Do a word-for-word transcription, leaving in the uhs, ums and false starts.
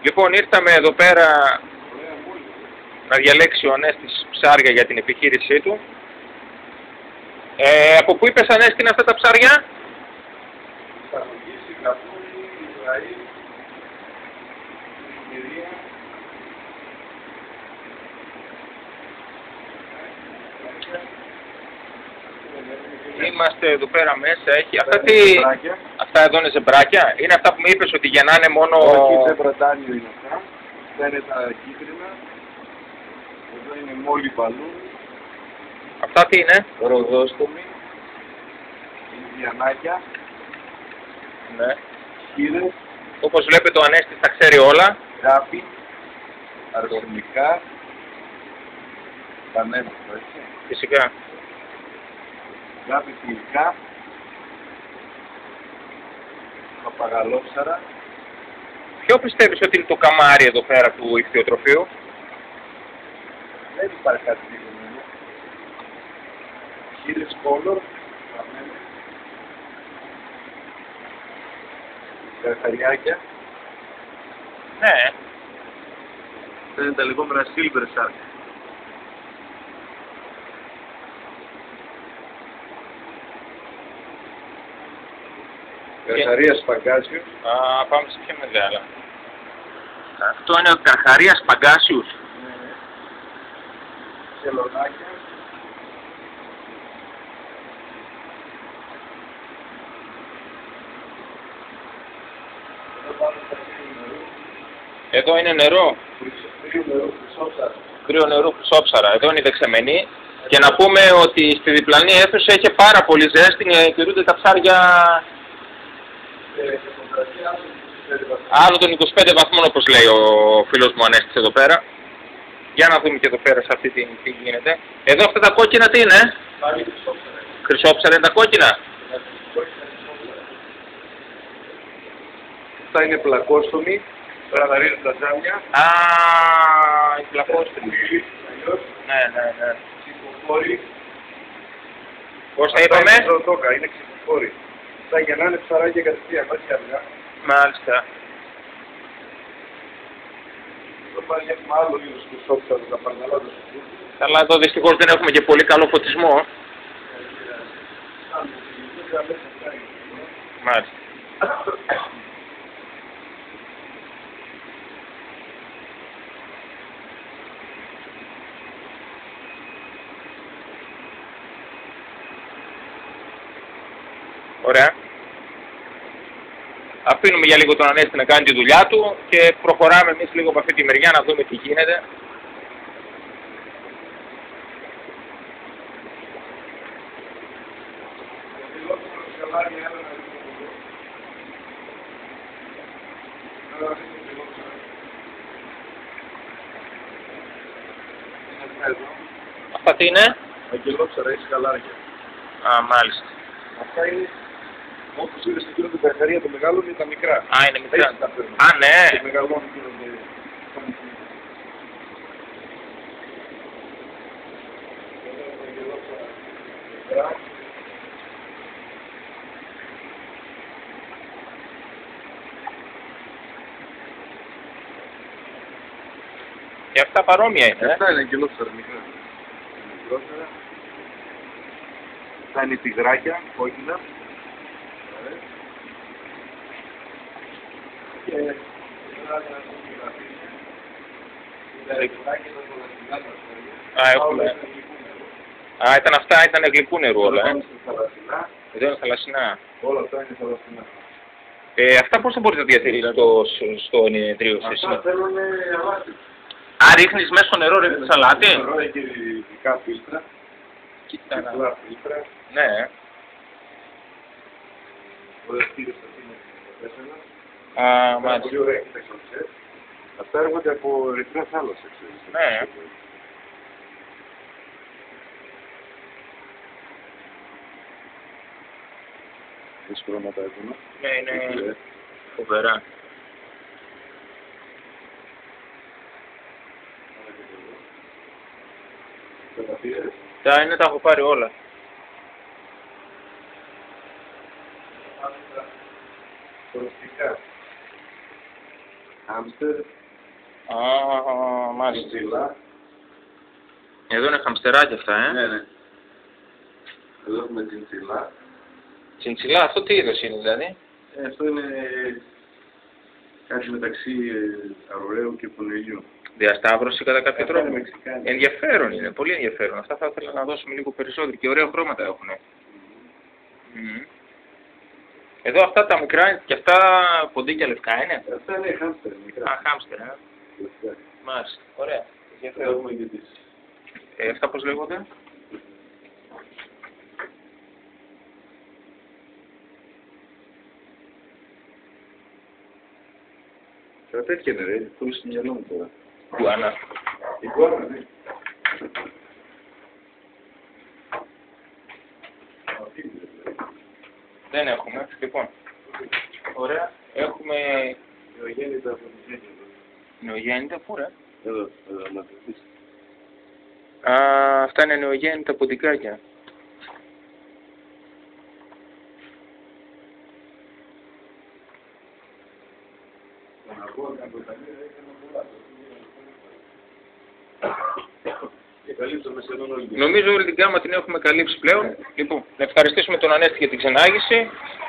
Λοιπόν, ήρθαμε εδώ πέρα να διαλέξει ο Ανέστης ψάρια για την επιχείρησή του. Ε, από πού είπες, Ανέστη, είναι αυτά τα ψάρια? Είμαστε εδώ πέρα μέσα, έχει αυτά τι... Αυτά εδώ είναι ζεμπράκια, είναι αυτά που μου είπες ότι γεννάνε μόνο... Όχι, ζεμπρατάνιο είναι αυτά, αυτά είναι τα κίτρινα, εδώ είναι μόλι παλού. Αυτά τι είναι? Ροδόστομοι, Ινδιανάκια, ναι. Χείρες. Όπως βλέπετε ο Ανέστης τα ξέρει όλα. Γάπη, αρσενικά, πανέμορφο, έτσι. Φυσικά. Γάπη φιλικά, παπαγαλόψαρα. Ποιο πιστεύεις ότι είναι το καμάρι εδώ πέρα του ιχθυοτροφείου? Δεν υπάρχει κάτι δεδομένο. Χείρες κόλλορ, καρχαριάκια. Ναι. Αυτά είναι τα λεγόμενα silver shark. Καρχαρίας παγκάσιους. Α, πάμε σε πιο μεγάλα. Αυτό είναι ο Καρχαρίας παγκάσιους. Ναι. Σελονάκια. Εδώ είναι νερό. Κρύο νερό, χρυσόψαρα. Κρύο νερό, χρυσόψαρα. Εδώ είναι η δεξαμενή. Και να πούμε ότι στη διπλανή αίθουσα έχει πάρα πολύ ζέστη και καιρούνται τα ψάρια άλλο των είκοσι πέντε βαθμών, όπως λέει ο φίλος μου Ανέστης εδώ πέρα. Για να δούμε και εδώ πέρα σε αυτή την τι γίνεται. Εδώ αυτά τα κόκκινα τι είναι? Πάλι χρυσόψαρα. Χρυσόψαρα είναι τα κόκκινα. Αυτά είναι πλακόστομοι. Τώρα θα ρίχνουν τα τζάμια. Α, η πλακόστομη. Ναι, ναι, ναι. Ξυποφόροι. Πώς τα είπαμε? Είναι ξυποφόροι. Αυτά γεννάνε ψαράκια κατευθείαν, όχι αργά. Μάλιστα. Εδώ πάλι έχουμε άλλο είδος χρυσόψαρο, τα παρδαλάδες. Καλά, εδώ δυστυχώς δεν έχουμε και πολύ καλό φωτισμό. Μάλιστα. Ωραία. Αφήνουμε για λίγο τον Ανέστη να κάνει τη δουλειά του και προχωράμε εμείς λίγο από αυτή τη μεριά να δούμε τι γίνεται. Αυτά τι είναι? Αγγελόψαρα ή σκαλάρια. Α, μάλιστα. Αυτά είναι, όπως είδες στην κύριο του Καρχαρία, το μεγάλο είναι τα μικρά. Α, είναι μικρά. Τα Α, ναι. Και μεγαλώνουν γίνονται. Και αυτά παρόμοια είναι. Αυτά είναι αγγελόψαρα μικρά. Μικρότερα. Αυτά είναι τυγράκια, κόκκινα. Και... Α, έχουμε. Α, ήταν αυτά, ήταν γλυκού νερού όλα, ε. Εδώ είναι θαλασσινά. Όλα αυτά είναι θαλασσινά. Ε, αυτά πώς θα μπορείς να διατηρήσεις στο, στο νητρίο σου? Αυτά θέλουν αλάτι. Α, ρίχνεις μέσα στο νερό, ρίχνεις αλάτι. Το νερό έχει ειδικά φίλτρα. Κοίτα να. Διπλά φίλτρα. Ναι. Πολλές χείρες αυτή είναι τέσσερα. Α, μάλιστα. Πολύ ωραία, κοιτάξτε. Αυτά έρχονται από ερυθρά θάλασσα, ξέρεις. Ναι. Τις χρώματα έχουν. Ναι, είναι φοβερά. Τα είναι, τα έχω πάρει όλα. Προστικά. χάμστερ, Α, μάλιστα. τσιντσιλά. Εδώ είναι χαμστεράκια αυτά, ε. Ναι, ναι. Εδώ έχουμε τσιντσιλά. Τσιντσιλά, αυτό τι είδος είναι δηλαδή? Ε, αυτό είναι κάτι μεταξύ ε, αρουραίου και πονελιού. Διασταύρωση κατά κάποιο Αυτά τρόπο. είναι μεξικάνικα. Ενδιαφέρον είναι, πολύ ενδιαφέρον. Αυτά θα ήθελα να δώσουμε λίγο περισσότερο και ωραία χρώματα έχουν. Mm. Εδώ αυτά τα μικρά και αυτά ποντίκια λευκά είναι. Αυτά είναι χάμστερ, μικρά. Α, χάμστερ, ε. Λευκά. Μάλιστα, ωραία. Εδώ Ενδιαφέρον. έχουμε και τις... Ε, αυτά πώς λέγονται? Τα τέτοια είναι ρε, το στο μυαλό μου τώρα. Γκουάνα. Η γκουάνα, ναι. Δεν έχουμε. Λοιπόν, ωραία. Έχουμε Νεογέννητα από την γέννη εδώ. νεογέννητα, πού ρε? Εδώ, εδώ, να το δεις. Α, αυτά είναι νεογέννητα ποντικάκια. Τον αγώνα από τα μέρα έκανα πολλά. Και καλύψαμε σχεδόν όλη την... Νομίζω όλη την γάμα την έχουμε καλύψει πλέον. Λοιπόν, να ευχαριστήσουμε τον Ανέστη για την ξενάγηση.